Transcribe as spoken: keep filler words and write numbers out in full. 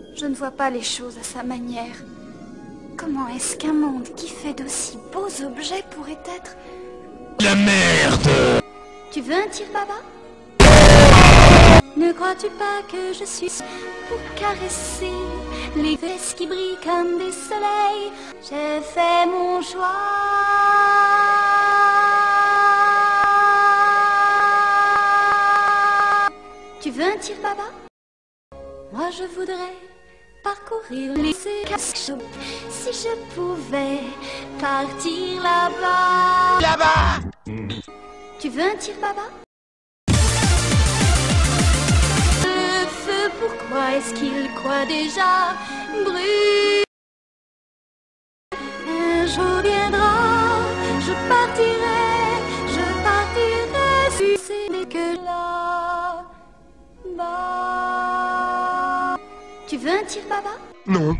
Je ne vois pas les choses à sa manière. Comment est-ce qu'un monde qui fait d'aussi beaux objets pourrait être... La merde! Tu veux un tire-baba? Ne crois-tu pas que je suis pour caresser les fesses qui brillent comme des soleils? J'ai fait mon choix. Tu veux un tire-baba? Moi je voudrais parcourir les casques si je pouvais partir là-bas. Là-bas! Tu veux un tire-baba? Le feu, pourquoi est-ce qu'il croit déjà brûle? Un jour viendra, je partirai, je partirai, si ce n'est que là-bas. Tu veux un tire-baba? Non.